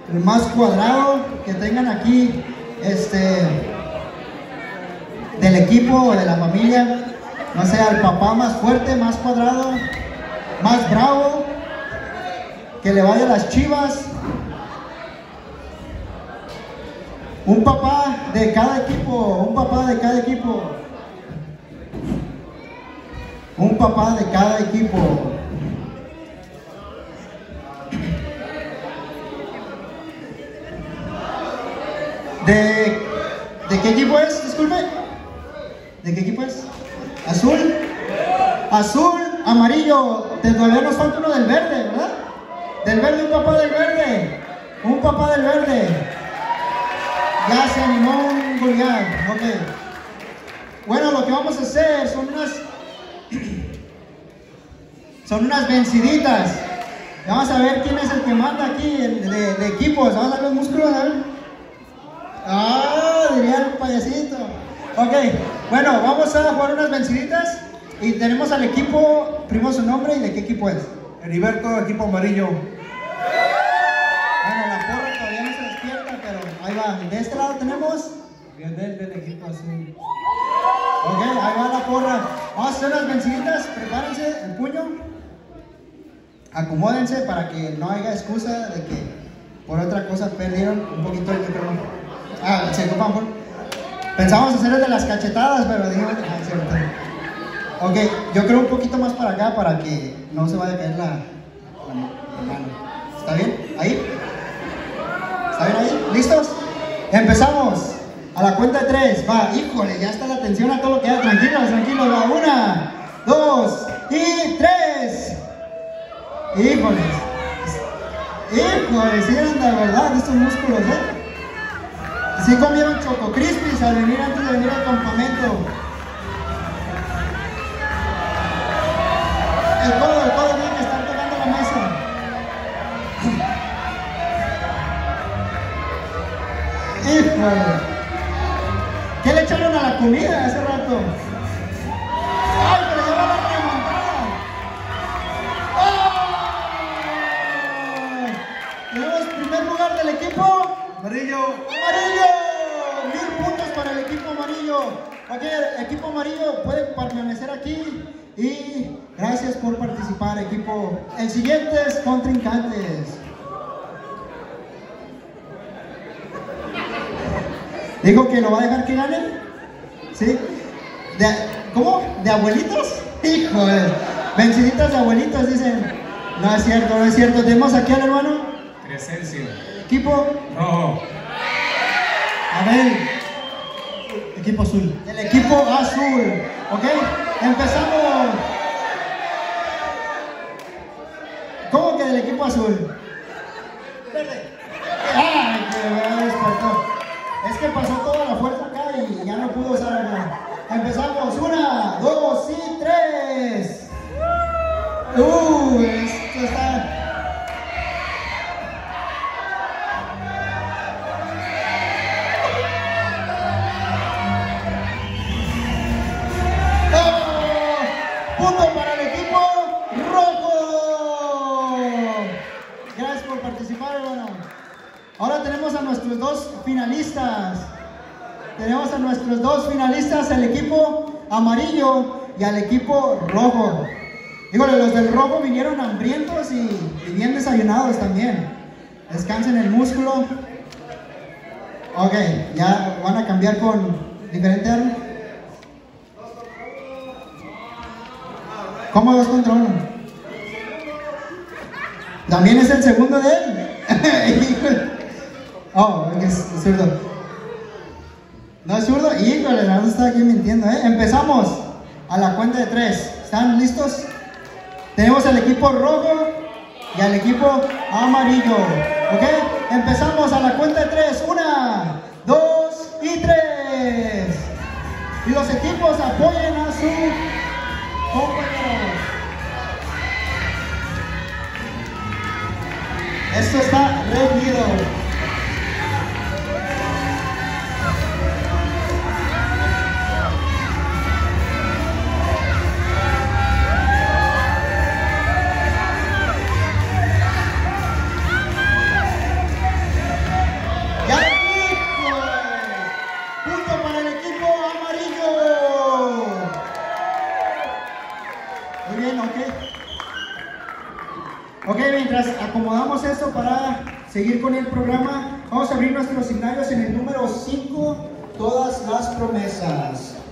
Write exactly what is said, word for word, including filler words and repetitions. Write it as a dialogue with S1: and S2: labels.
S1: el más cuadrado que tengan aquí, este, del equipo o de la familia. No sé, al papá más fuerte, más cuadrado, más bravo, que le vaya a las Chivas. Un papá de cada equipo, un papá de cada equipo. Un papá de cada equipo. ¿De, ¿De qué equipo es? Disculpe. ¿De qué equipo es? ¿Azul? Azul, amarillo. Todavía nos falta uno del verde, ¿verdad? Del verde, un papá del verde. Un papá del verde. Ya se animó un vulgar. Ok. Bueno, lo que vamos a hacer son unas son unas venciditas. Vamos a ver quién es el que manda aquí de, de, de equipos. Vamos a ver los músculos, a ver. Ah, diría el payasito. Ok, bueno, vamos a jugar unas venciditas. Y tenemos al equipo, primero su nombre y de qué equipo es.
S2: Heriberto, equipo amarillo.
S1: Bueno, la porra todavía no se despierta, pero ahí va. De este lado tenemos
S2: Lionel del equipo azul.
S1: ok, ahí va la porra. Vamos a hacer unas venciditas. Prepárense el puño. Acomódense para que no haya excusa de que por otra cosa perdieron un poquito el micrófono. Ah, se ocupan por... Pensamos hacer el de las cachetadas, pero dijimos... Ah, cierto. Ok, yo creo un poquito más para acá para que no se vaya a caer la, la, la mano. ¿Está bien? ¿Ahí? ¿Está bien ahí? ¿Listos? Empezamos. A la cuenta de tres. Va, híjole, ya está la atención a todo lo que da. Tranquilos, tranquilos. Va, una, dos y tres. Híjoles. Híjoles, sí anda, ¿verdad? Estos músculos, ¿eh? Sí comieron Choco Crispies al venir antes de venir al campamento. El codo, el codo tiene que estar tocando la mesa. Híjole. ¿Qué le echaron a la comida hace rato? ¡Ay, pero ya va la remontada! ¡Oh! Tenemos primer lugar del equipo
S2: Amarillo.
S1: amarillo. Mil puntos para el equipo amarillo. Ok, el equipo amarillo puede permanecer aquí. Y gracias por participar, equipo. El siguiente es contrincantes. Digo que lo va a dejar que gane. ¿Sí? De, ¿Cómo? ¿De abuelitos? Híjole. Venciditas de abuelitos, dicen. No es cierto, no es cierto. Tenemos aquí al hermano
S2: Crescencio.
S1: equipo
S2: Rojo.
S1: A ver. Equipo azul. El equipo azul. ¿Ok? Empezamos. ¿Cómo que del equipo azul? Verde. ¡Ay, que me despertó! Es que pasó toda la fuerza acá y ya no pudo usar acá. Empezamos. Una, dos y tres. Uh, esto está... Punto para el equipo rojo. Gracias por participar, hermano. Ahora tenemos a nuestros dos finalistas. Tenemos a nuestros dos finalistas, el equipo amarillo y al equipo rojo. Dígole, los del rojo vinieron hambrientos y, y bien desayunados también. Descansen el músculo. Ok, ya van a cambiar con diferente arma. ¿Cómo dos contra uno? También es el segundo de él. Oh, es zurdo. No es zurdo. Híjole, no está aquí mintiendo, ¿eh? Empezamos a la cuenta de tres. ¿Están listos? Tenemos al equipo rojo y al equipo amarillo. ¿Ok? Empezamos a la cuenta de tres. Una, dos y tres. Y los equipos apoyen a su compañero. Esto está reñido. Ok, mientras acomodamos esto para seguir con el programa, vamos a abrir nuestros signarios en el número cinco, todas las promesas.